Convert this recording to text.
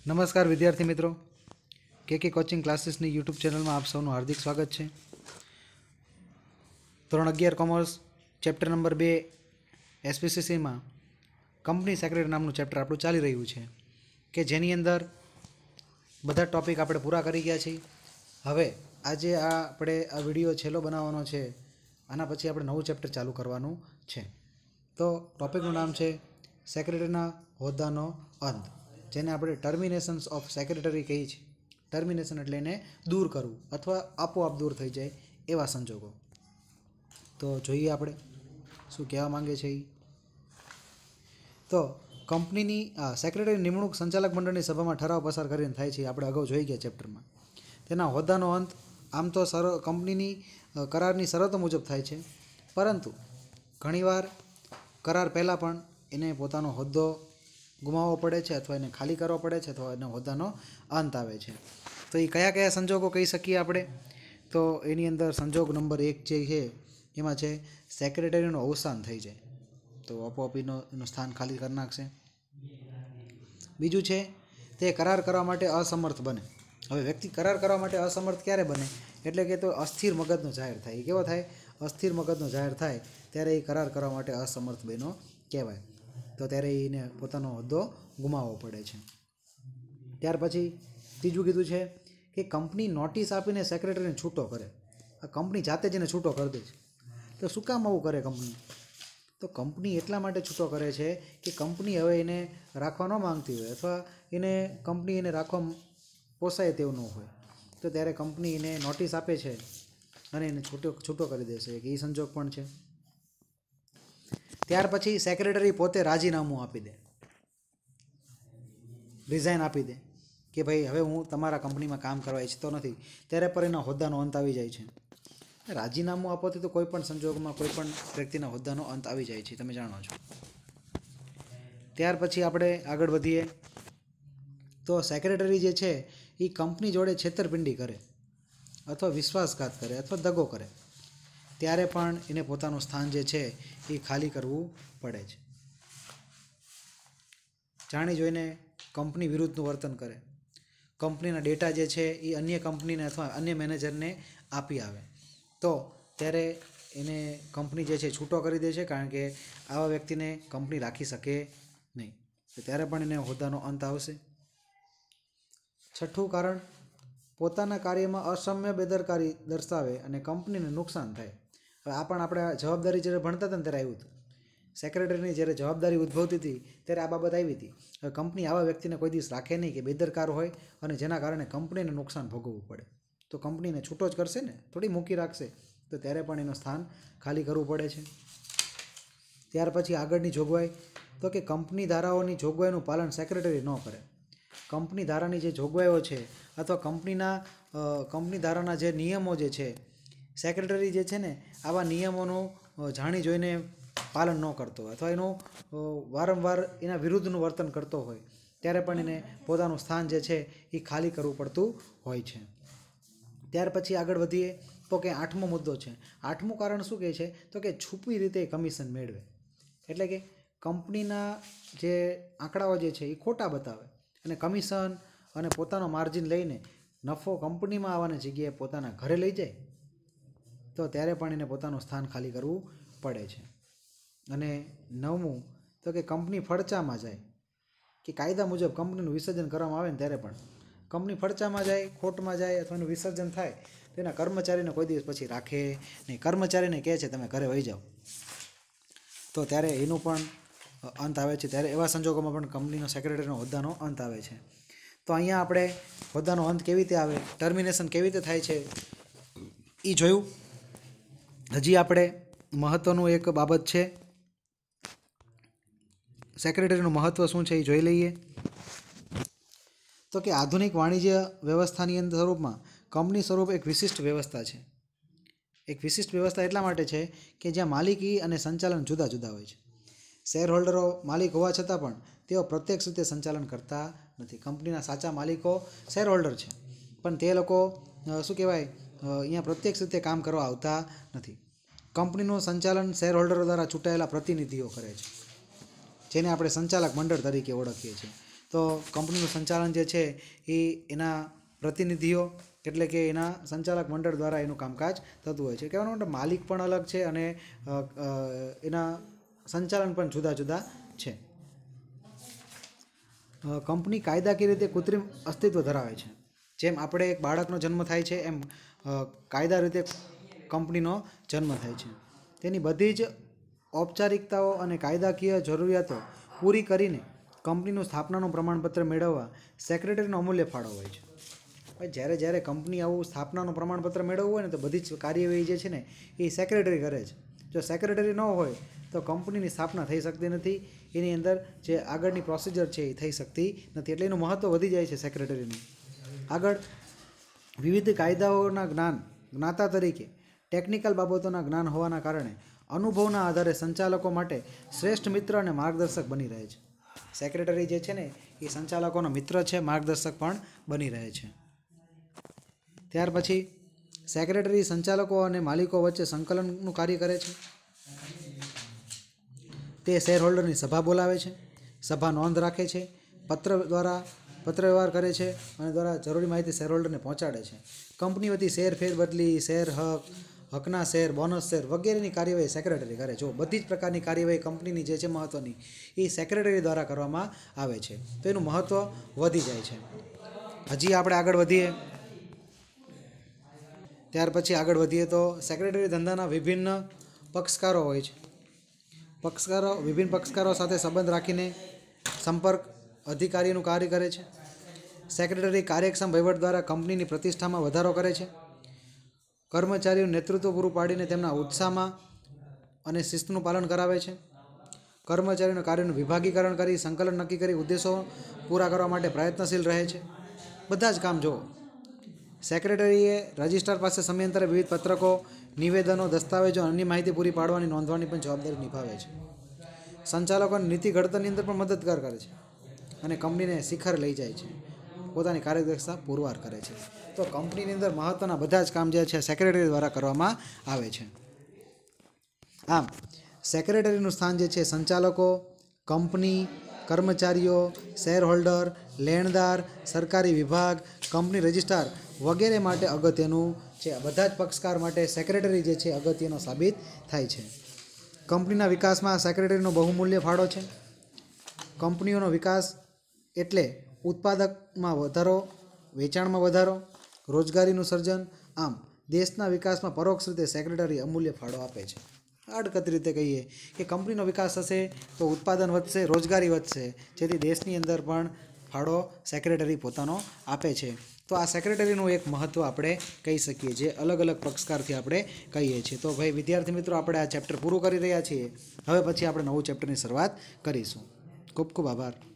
નમસ્કાર વિદ્યાર્થી મિત્રો, કે કોચિંગ ક્લાસીસની યુટ્યુબ ચેનલમાં આપ સૌનું હાર્દિક સ્વાગત છે. ધોરણ 11 કોમર્સ ચેપ્ટર નંબર 2 એસપીસીસીમાં કંપની સેક્રેટરી નામનું ચેપ્ટર આપણું ચાલી રહ્યું છે કે જેની અંદર બધા ટોપિક આપણે પૂરા કરી ગયા છીએ. હવે આજે આપણે આ વિડીયો છેલ્લો બનાવવાનો છે. આના પછી આપણે નવું ચેપ્ટર ચાલુ કરવાનું છે. તો ટોપિકનું નામ છે સેક્રેટરીના હોદ્દાનો અંત, જેને આપણે ટર્મિનેશન્સ ઓફ સેક્રેટરી કહીએ છીએ. ટર્મિનેશન એટલે એને દૂર કરવું અથવા આપોઆપ દૂર થઈ જાય એવા સંજોગો. તો જોઈએ આપણે શું કહેવા માંગે છે એ. તો કંપનીની સેક્રેટરી નિમણૂક સંચાલક મંડળની સભામાં ઠરાવ પસાર કરીને થાય છે. આપણે અગાઉ જોઈ ગયા ચેપ્ટરમાં. તેના હોદ્દાનો અંત આમ તો કંપનીની કરારની શરતો મુજબ થાય છે, પરંતુ ઘણીવાર કરાર પહેલાં પણ એને પોતાનો હોદ્દો ગુમાવવો પડે છે અથવા એને ખાલી કરવો પડે છે અથવા એનો હોદ્દાનો અંત આવે છે. તો એ કયા કયા સંજોગો કહી શકીએ આપણે? તો એની અંદર સંજોગ નંબર 1 જે છે એમાં છે સેક્રેટરીનું અવસાન થઈ જાય તો આપોઆપ એનું સ્થાન ખાલી કરી નાખશે. બીજું છે તે કરાર કરવા માટે અસમર્થ બને. હવે વ્યક્તિ કરાર કરવા માટે અસમર્થ ક્યારે બને? એટલે કે તો અસ્થિર મગજનો જાહેર થાય. કેવો થાય? અસ્થિર મગજનો જાહેર થાય ત્યારે એ કરાર કરવા માટે અસમર્થ બનો કહેવાય. તો ત્યારે એને પોતાનો હોદ્દો ગુમાવવો પડે છે. ત્યાર પછી ત્રીજું કીધું છે કે કંપની નોટિસ આપીને સેક્રેટરીને છૂટો કરે. આ કંપની જાતે જ એને છૂટો કરી દે છે. તો શું કામ આવું કરે કંપની? તો કંપની એટલા માટે છૂટો કરે છે કે કંપની હવે એને રાખવા ન માંગતી હોય અથવા એને કંપની એને રાખવા પોસાય તેવું ન હોય, તો ત્યારે કંપની એને નોટિસ આપે છે અને એને છૂટો કરી દેશે. કે એ સંજોગ પણ છે. ત્યાર પછી સેક્રેટરી પોતે રાજીનામું આપી દે, રિઝાઇન આપી દે કે ભાઈ હવે હું તમારા કંપનીમાં કામ કરવા ઈચ્છતો નથી. ત્યારે પર એના હોદ્દાનો અંત આવી જાય છે. રાજીનામું આપવાથી તો કોઈ પણ સંજોગમાં કોઈ પણ વ્યક્તિના હોદ્દાનો અંત આવી જાય છે, તમે જાણો છો. ત્યાર પછી આપણે આગળ વધીએ તો સેક્રેટરી જે છે એ કંપની જોડે છેતરપિંડી કરે અથવા વિશ્વાસઘાત કરે અથવા દગો કરે ત્યારે પણ એને પોતાનું સ્થાન જે છે એ ખાલી કરવું પડે છે. જાણી જોઈને કંપની વિરુદ્ધનું વર્તન કરે, કંપનીના ડેટા જે છે એ અન્ય કંપનીને અથવા અન્ય મેનેજરને આપી આવે, તો ત્યારે એને કંપની જે છે છૂટો કરી દે છે, કારણ કે આવા વ્યક્તિને કંપની રાખી શકે નહીં. તો ત્યારે પણ એને હોદ્દાનો અંત આવશે. છઠ્ઠું કારણ, પોતાના કાર્યમાં અસમ્ય બેદરકારી દર્શાવે અને કંપનીને નુકસાન થાય. હવે આ પણ આપણે જવાબદારી જ્યારે ભણતા હતા ને ત્યારે આવ્યું હતું. સેક્રેટરીની જ્યારે જવાબદારી ઉદ્ભવતી હતી ત્યારે આ બાબત આવી હતી. હવે કંપની આવા વ્યક્તિને કોઈ દિવસ રાખે નહીં કે બેદરકાર હોય અને જેના કારણે કંપનીને નુકસાન ભોગવવું પડે. તો કંપનીને છૂટો જ કરશે ને, થોડી મૂકી રાખશે. તો ત્યારે પણ એનું સ્થાન ખાલી કરવું પડે છે. ત્યાર પછી આગળની જોગવાઈ, તો કે કંપની ધારાઓની જોગવાઈનું પાલન સેક્રેટરી ન કરે. કંપની ધારાની જે જોગવાઈઓ છે અથવા કંપની ધારાના જે નિયમો જે છે, સેક્રેટરી જે છે ને આવા નિયમોનું જાણી જોઈને પાલન ન કરતો હોય અથવા એનું વારંવાર એના વિરુદ્ધનું વર્તન કરતો હોય ત્યારે પણ એને પોતાનું સ્થાન જે છે એ ખાલી કરવું પડતું હોય છે. ત્યાર પછી આગળ વધીએ તો કે 8મો મુદ્દો છે. 8મું કારણ શું કહે છે? તો કે છુપી રીતે કમિશન મેળવે. એટલે કે કંપનીના જે આંકડાઓ જે છે એ ખોટા બતાવે અને કમિશન અને પોતાનો માર્જિન લઈને નફો કંપનીમાં આવવાની જગ્યાએ પોતાના ઘરે લઈ જાય, તો ત્યારે પણ એને પોતાનું સ્થાન ખાલી કરવું પડે છે. અને 9મું, તો કે કંપની ફડચામાં જાય, કે કાયદા મુજબ કંપનીનું વિસર્જન કરવામાં આવે ને ત્યારે પણ કંપની ફડચામાં જાય, ખોટમાં જાય અથવા એનું વિસર્જન થાય તો એના કર્મચારીને કોઈ દિવસ પછી રાખે નહીં. કર્મચારીને કહે છે તમે ઘરે વહી જાઓ, તો ત્યારે એનું પણ અંત આવે છે. ત્યારે એવા સંજોગોમાં પણ કંપનીનો સેક્રેટરીનો હોદ્દાનો અંત આવે છે. તો અહીંયા આપણે હોદ્દાનો અંત કેવી રીતે આવે, ટર્મિનેશન કેવી રીતે થાય છે એ જોયું. હજી આપણે મહત્ત્વનું એક બાબત છે, સેક્રેટરીનું મહત્ત્વ શું છે એ જોઈ લઈએ. તો કે આધુનિક વાણિજ્ય વ્યવસ્થાની અંદર સ્વરૂપમાં કંપની સ્વરૂપ એક વિશિષ્ટ વ્યવસ્થા છે. એક વિશિષ્ટ વ્યવસ્થા એટલા માટે છે કે જ્યાં માલિકી અને સંચાલન જુદા જુદા હોય છે. શેર હોલ્ડરો માલિક હોવા છતાં પણ તેઓ પ્રત્યક્ષ રીતે સંચાલન કરતા નથી. કંપનીના સાચા માલિકો શેર હોલ્ડર છે, પણ તે લોકો શું કહેવાય અહીંયા પ્રત્યક્ષ રીતે કામ કરવા આવતા નથી. કંપનીનું સંચાલન શેર હોલ્ડરો દ્વારા ચૂંટાયેલા પ્રતિનિધિઓ કરે છે, જેને આપણે સંચાલક મંડળ તરીકે ઓળખીએ છીએ. તો કંપનીનું સંચાલન જે છે એ એના પ્રતિનિધિઓ એટલે કે એના સંચાલક મંડળ દ્વારા એનું કામકાજ થતું હોય છે. કહેવાનો મતલબ માલિક પણ અલગ છે અને એના સંચાલન પણ જુદા જુદા છે. કંપની કાયદાકીય રીતે કૃત્રિમ અસ્તિત્વ ધરાવે છે. જેમ આપણે એક બાળકનો જન્મ થાય છે એમ કાયદા રીતે કંપનીનો જન્મ થાય છે. તેની બધી જ ઔપચારિકતાઓ અને કાયદાકીય જરૂરિયાતો પૂરી કરીને કંપનીનું સ્થાપનાનું પ્રમાણપત્ર મેળવવા સેક્રેટરીનો અમૂલ્ય ફાળો હોય છે. જ્યારે કંપની આવું સ્થાપનાનું પ્રમાણપત્ર મેળવવું હોય ને તો બધી જ કાર્યવાહી જે છે ને એ સેક્રેટરી કરે છે. જો સેક્રેટરી ન હોય તો કંપનીની સ્થાપના થઈ શકતી નથી. એની અંદર જે આગળની પ્રોસિજર છે એ થઈ શકતી નથી. એટલે એનું મહત્ત્વ વધી જાય છે સેક્રેટરીનું. આગળ વિવિધ કાયદાઓના જ્ઞાતા તરીકે ટેકનિકલ બાબતોના જ્ઞાન હોવાના કારણે અનુભવના આધારે સંચાલકો માટે શ્રેષ્ઠ મિત્ર અને માર્ગદર્શક બની રહે છે. સેક્રેટરી જે છે ને એ સંચાલકોનો મિત્ર છે, માર્ગદર્શક પણ બની રહે છે. ત્યાર પછી સેક્રેટરી સંચાલકો અને માલિકો વચ્ચે સંકલનનું કાર્ય કરે છે. તે શેર હોલ્ડરની સભા બોલાવે છે, સભા નોંધ રાખે છે, પત્ર વ્યવહાર કરે છે અને દ્વારા જરૂરી માહિતી શેર હોલ્ડરને પહોંચાડે છે. કંપની વતી શેર ફેરબદલી, શેર હકના શેર, બોનસ શેર વગેરેની કાર્યવાહી સેક્રેટરી કરે. જો બધી જ પ્રકારની કાર્યવાહી કંપનીની જે છે મહત્ત્વની એ સેક્રેટરી દ્વારા કરવામાં આવે છે. તો એનું મહત્ત્વ વધી જાય છે. હજી આપણે આગળ વધીએ. ત્યાર પછી આગળ વધીએ તો સેક્રેટરી ધંધાના વિભિન્ન પક્ષકારો હોય છે. વિભિન્ન પક્ષકારો સાથે સંબંધ રાખીને સંપર્ક અધિકારીનું કાર્ય કરે છે. સેક્રેટરી કાર્યક્ષમ વહીવટ દ્વારા કંપનીની પ્રતિષ્ઠામાં વધારો કરે છે. કર્મચારીઓનું નેતૃત્વ પૂરું પાડીને તેમના ઉત્સાહમાં અને શિસ્તનું પાલન કરાવે છે. કર્મચારીઓના કાર્યનું વિભાગીકરણ કરી સંકલન નક્કી કરી ઉદ્દેશો પૂરા કરવા માટે પ્રયત્નશીલ રહે છે. બધા જ કામ જુઓ. સેક્રેટરીએ રજિસ્ટ્રાર પાસે સમયાંતરે વિવિધ પત્રકો, નિવેદનો, દસ્તાવેજો અને અન્ય માહિતી પૂરી પાડવાની નોંધવાની પણ જવાબદારી નિભાવે છે. સંચાલકોની નીતિ ઘડતરની અંદર પણ મદદગાર કરે છે અને કંપનીને શિખર લઈ જાય છે. પોતાની કાર્યદક્ષતા પુરવાર કરે છે. તો કંપનીની અંદર મહત્ત્વના બધા જ કામ જે છે સેક્રેટરી દ્વારા કરવામાં આવે છે. આમ સેક્રેટરીનું સ્થાન જે છે સંચાલકો, કંપની, કર્મચારીઓ, શેર હોલ્ડર, લેણદાર, સરકારી વિભાગ, કંપની રજિસ્ટ્રાર વગેરે માટે અગત્યનું છે. બધા જ પક્ષકાર માટે સેક્રેટરી જે છે અગત્યનો સાબિત થાય છે. કંપનીના વિકાસમાં સેક્રેટરીનો બહુમૂલ્ય ફાળો છે. કંપનીઓનો વિકાસ એટલે ઉત્પાદકમાં વધારો, વેચાણમાં વધારો, રોજગારીનું સર્જન. આમ દેશના વિકાસમાં પરોક્ષ રીતે સેક્રેટરી અમૂલ્ય ફાળો આપે છે. આડકતરી રીતે કહીએ કે કંપનીનો વિકાસ થશે તો ઉત્પાદન વધશે, રોજગારી વધશે, જેથી દેશની અંદર પણ ફાળો સેક્રેટરી પોતાનો આપે છે. તો આ સેક્રેટરીનું એક મહત્ત્વ આપણે કહી શકીએ, જે અલગ અલગ પક્ષકારથી આપણે કહીએ છીએ. તો ભાઈ વિદ્યાર્થી મિત્રો, આપણે આ ચેપ્ટર પૂરું કરી રહ્યા છીએ. હવે પછી આપણે નવું ચેપ્ટરની શરૂઆત કરીશું. ખૂબ ખૂબ આભાર.